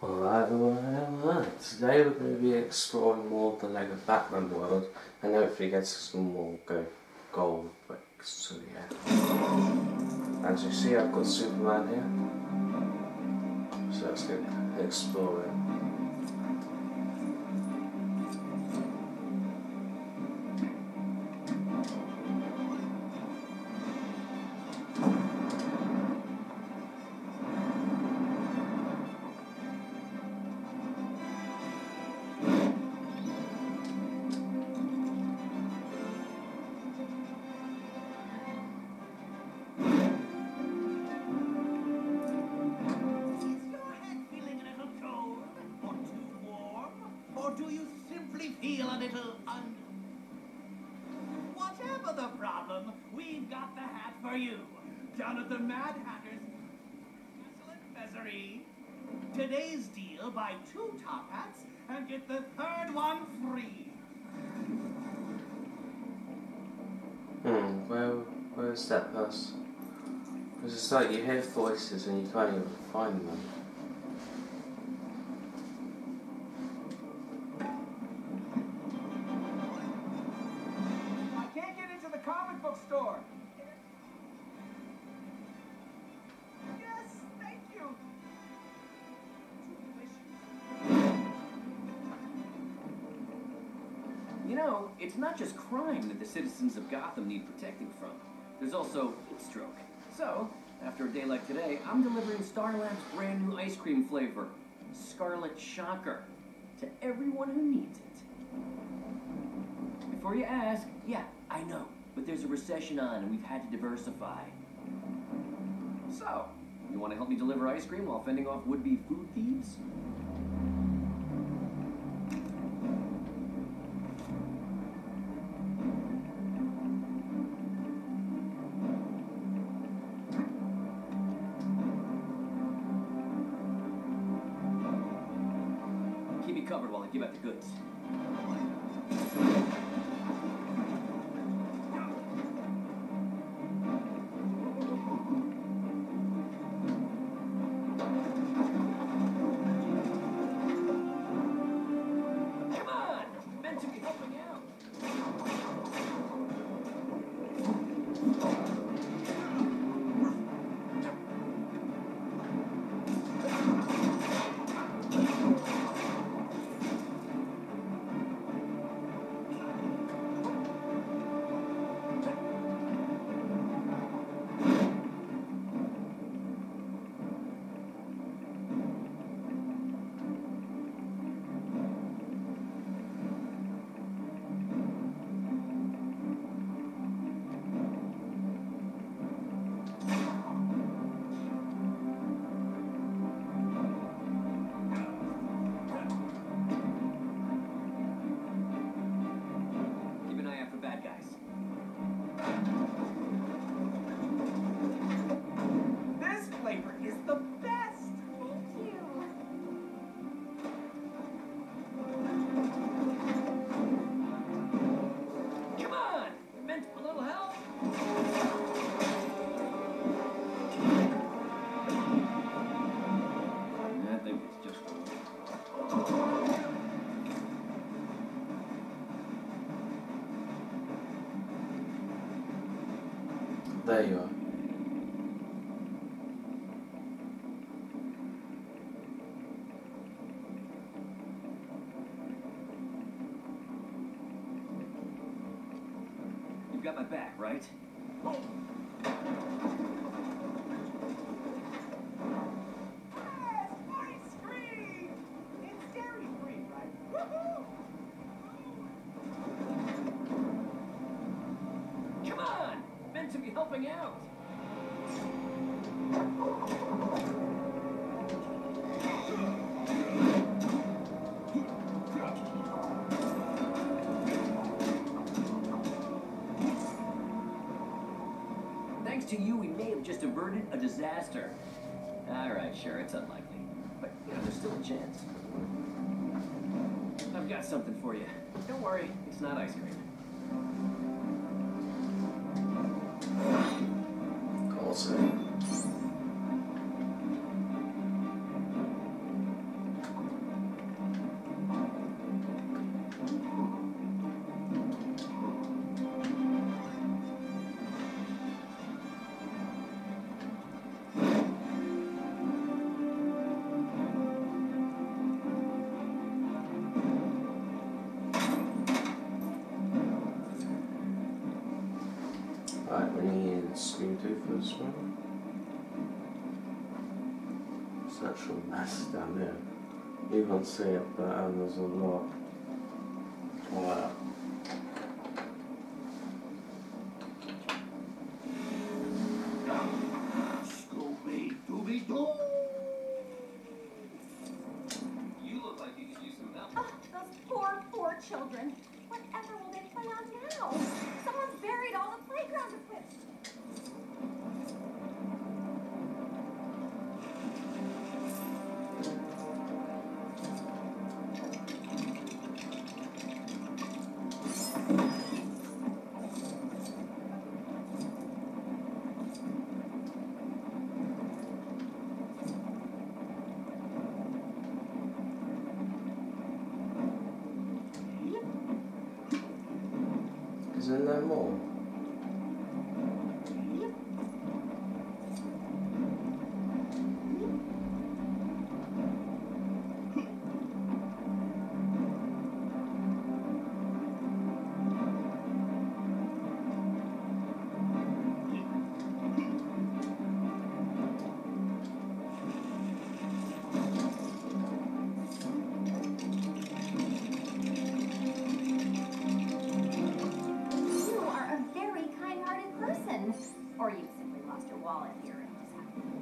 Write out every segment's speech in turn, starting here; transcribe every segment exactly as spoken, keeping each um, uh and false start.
Alright, well, today we're going to be exploring more of the Lego Batman world and hopefully get some more go gold bricks. So yeah. As you see, I've got Superman here. So let's get exploring. Do you simply feel a little un... Whatever the problem, we've got the hat for you. Down at the Mad Hatter's Excellent Messery. Today's deal, buy two top hats and get the third one free. Hmm, where, where's that person? Because it's like you hear voices and you can't even find them. Comic book store. Yes, thank you. You know, it's not just crime that the citizens of Gotham need protecting from. There's also heat stroke. So, after a day like today, I'm delivering Starlab's brand new ice cream flavor, Scarlet Shocker, to everyone who needs it. Before you ask, yeah, I know. But there's a recession on, and we've had to diversify. So, you want to help me deliver ice cream while fending off would-be food thieves? Keep me covered while I give out the goods. There you are. You've got my back, right? Oh. Yes, ice cream! It's dairy free, right? Woohoo! Come on! Meant to be helping out. Thanks to you, we may have just averted a disaster. All right, sure, it's unlikely, but you know, there's still a chance. I've got something for you. Don't worry, it's not ice cream. Awesome. thing to do for this one. It's an actual mess down there. You can't see it, but um, there's a lot. Wow. Scooby-Dooby-Doo! You look like you could use some help. Oh, those poor, poor children. Whatever will they play on now? Someone's buried all the playground equipment. Isn't there more? Or you simply lost your wallet here and just happened.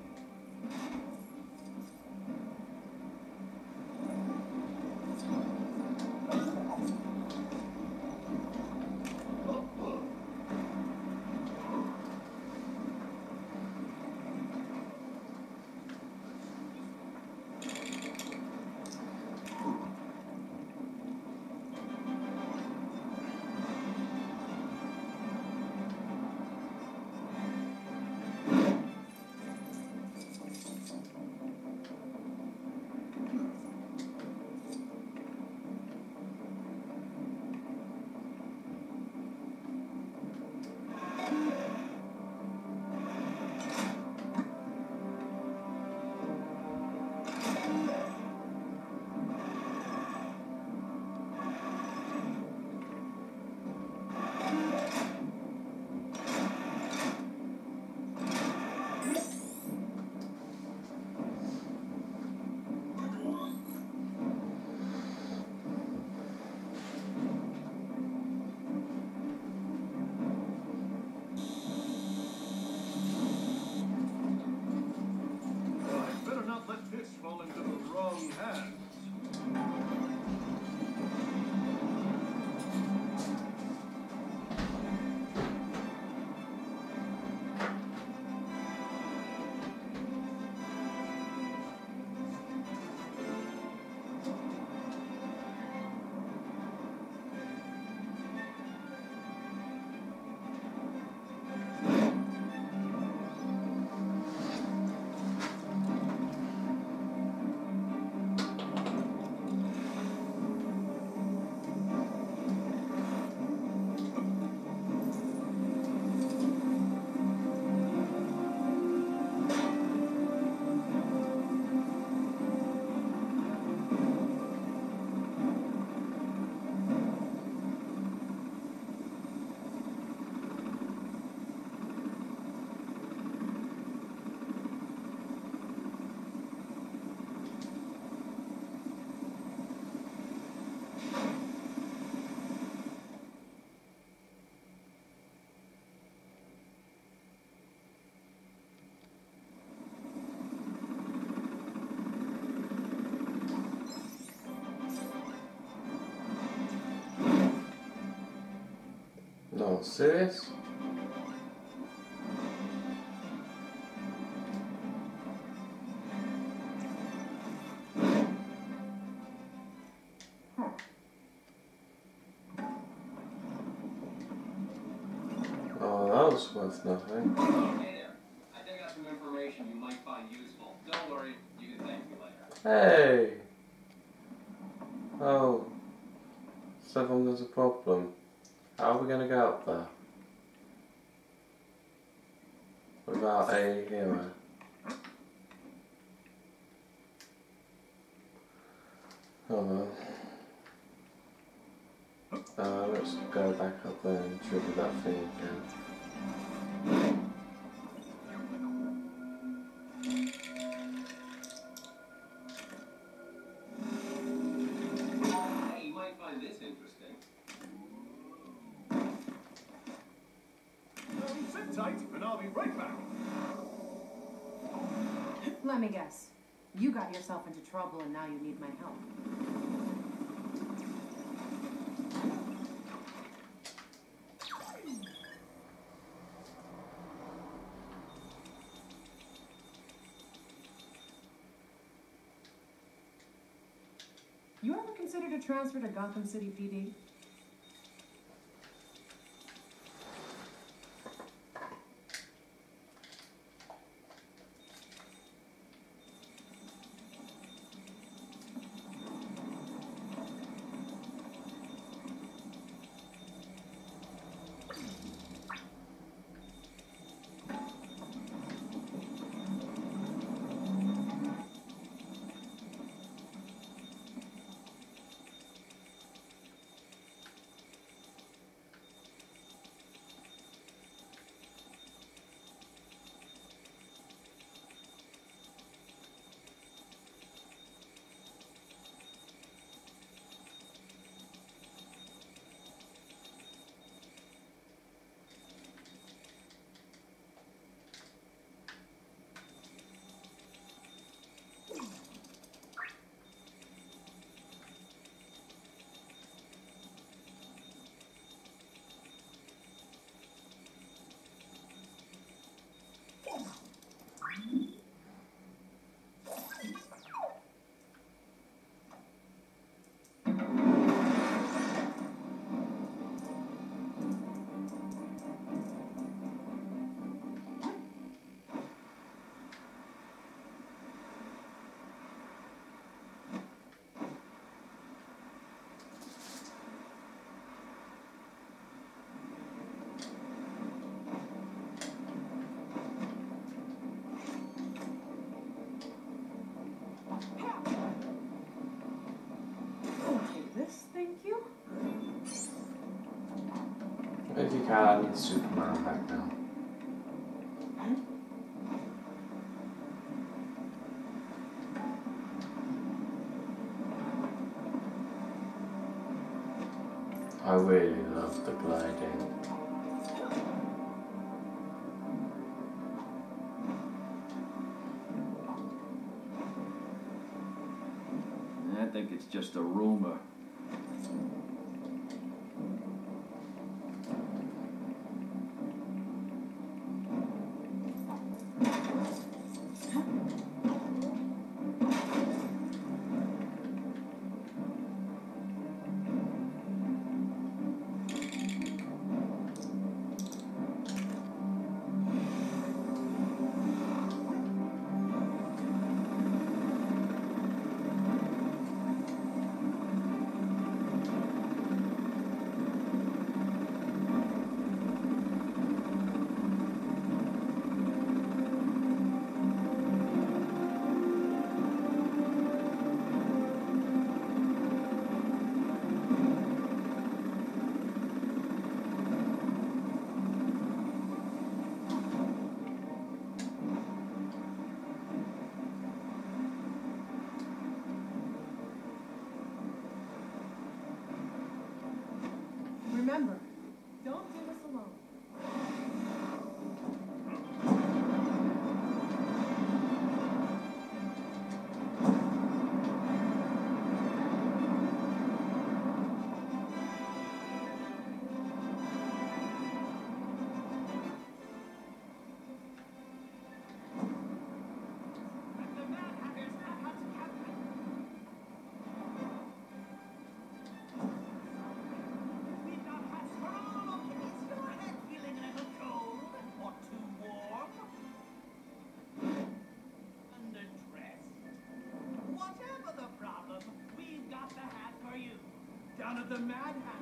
No, serious? Oh, that was worth nothing. Hey there. I dug out some information you might find useful. Don't worry, you can thank me later. Hey! Oh. So then there's a problem. How are we going to get up there? Without a hero. Oh well. Uh, let's go back up there and trigger that thing again. Let me guess. You got yourself into trouble and now you need my help. You ever considered a transfer to Gotham City P D? If you can, I need Superman back now. I really love the gliding. I think it's just a rumor. Remember, don't do this alone. Down at the Mad Hat.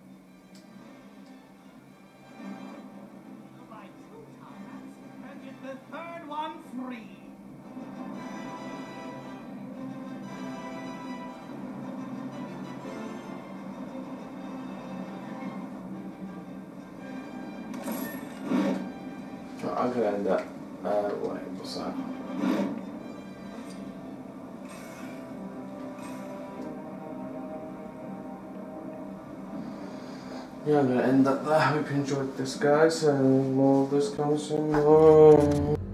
Buy two times and get the third one free. I'm gonna end up. Uh, wait, what's that? Yeah, I'm gonna end up there. Hope you enjoyed this, guys, and more of this comes soon.